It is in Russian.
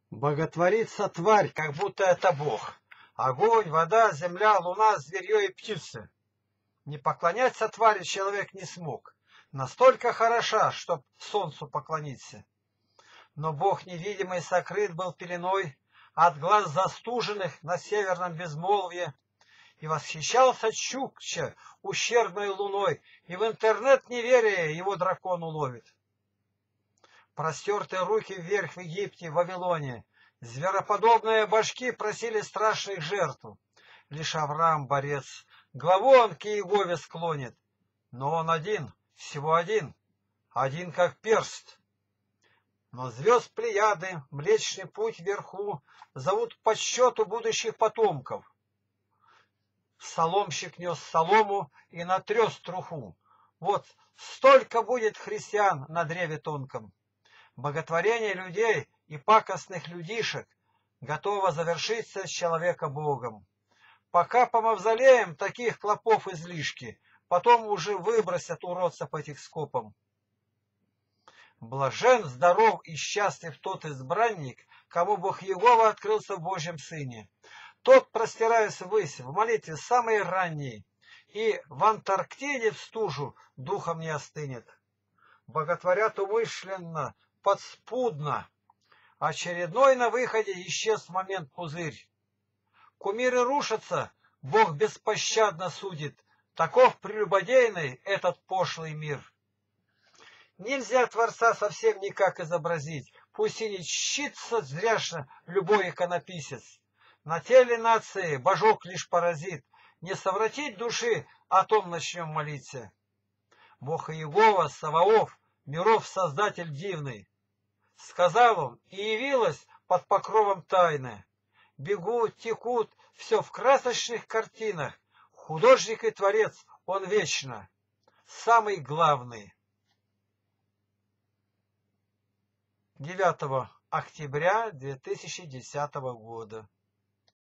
Боготворится тварь, как будто это Бог. Огонь, вода, земля, луна, зверье и птицы. Не поклоняться твари человек не смог. Настолько хороша, чтоб солнцу поклониться. Но Бог невидимый сокрыт был пеленой от глаз застуженных на северном безмолвье, и восхищался Чукча ущербной луной, и в интернет неверие его дракон уловит. Простертые руки вверх в Египте, в Вавилоне, звероподобные башки просили страшных жертв. Лишь Авраам, борец, главу он к Иегове склонит. Но он один, всего один, один как перст. Но звезд Плеяды, Млечный Путь вверху зовут к подсчету будущих потомков. Соломщик нес солому и натрес труху. Вот столько будет христиан на древе тонком. Боготворение людей и пакостных людишек готово завершиться с человека Богом. Пока по мавзолеям таких клопов излишки, потом уже выбросят уродцев этих скопом. Блажен, здоров и счастлив тот избранник, кому Бог Иегова открылся в Божьем Сыне. Тот, простираясь ввысь, в молитве самой ранней, и в Антарктиде в стужу духом не остынет. Боготворят умышленно, подспудно. Очередной на выходе исчез в момент пузырь. Кумиры рушатся, Бог беспощадно судит. Таков прелюбодейный этот пошлый мир. Нельзя Творца совсем никак изобразить, пусть и не щится зряшно любой иконописец. На теле нации божок лишь паразит, не совратить души, о том начнем молиться. Бог Иегова, Саваоф, миров создатель дивный. Сказал он, и явилось под покровом тайны. Бегут, текут, все в красочных картинах. Художник и творец, он вечно, самый главный. 9 октября 2010 года.